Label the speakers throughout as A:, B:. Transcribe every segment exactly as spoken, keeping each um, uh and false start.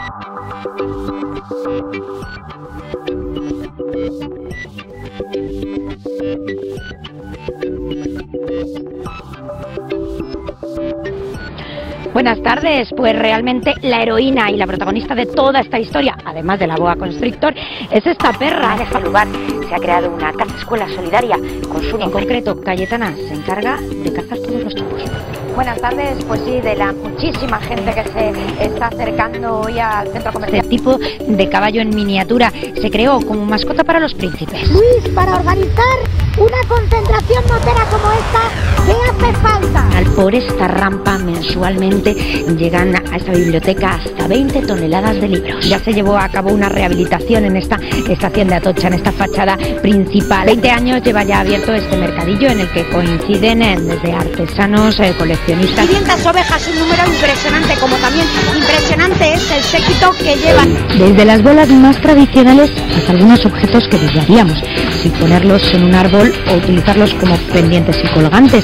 A: Buenas tardes, pues realmente la heroína y la protagonista de toda esta historia, además de la boa constrictor, es esta perra.
B: En este lugar se ha creado una casa escuela solidaria con su nombre.
A: En concreto, Cayetana se encarga de cazar todos los chupos.
B: Buenas tardes, pues sí, de la muchísima gente que se está acercando hoy al centro comercial.
A: Este tipo de caballo en miniatura se creó como mascota para los príncipes.
C: Luis, para organizar una concentración motera como esta, ¿qué hace falta?
A: Al por esta rampa mensualmente llegan a esta biblioteca hasta veinte toneladas de libros. Ya se llevó a cabo una rehabilitación en esta estación de Atocha, en esta fachada principal. veinte años lleva ya abierto este mercadillo en el que coinciden eh, desde artesanos, eh, coleccionistas.
C: quinientas ovejas, un número impresionante, como también impresionante es el séquito que llevan.
A: Desde las bolas más tradicionales hasta algunos objetos que dudaríamos si ponerlos en un árbol o utilizarlos como pendientes y colgantes.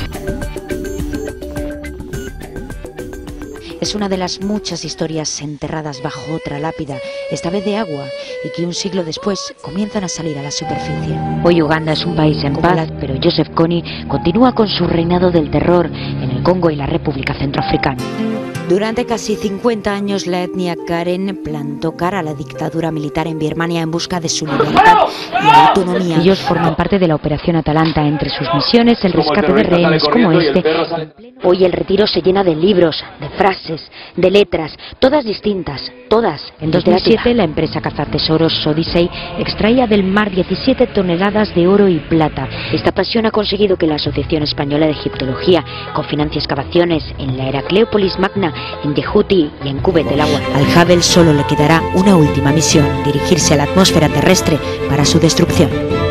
B: Es una de las muchas historias enterradas bajo otra lápida, esta vez de agua, y que un siglo después comienzan a salir a la superficie.
A: Hoy Uganda es un país en paz, pero Joseph Kony continúa con su reinado del terror en el Congo y la República Centroafricana.
B: Durante casi cincuenta años la etnia Karen plantó cara a la dictadura militar en Birmania en busca de su libertad y autonomía.
A: Ellos forman parte de la Operación Atalanta. Entre sus misiones el rescate de rehenes como este. Hoy el retiro se llena de libros, de frases, de letras, todas distintas, todas. En dos mil siete la empresa cazatesoros Odyssey extraía del mar diecisiete toneladas de oro y plata. Esta pasión ha conseguido que la Asociación Española de Egiptología cofinancie excavaciones en la Heracleópolis Magna, en Yehuti y en Cúbet del Agua.
B: Al Hubble solo le quedará una última misión: dirigirse a la atmósfera terrestre para su destrucción.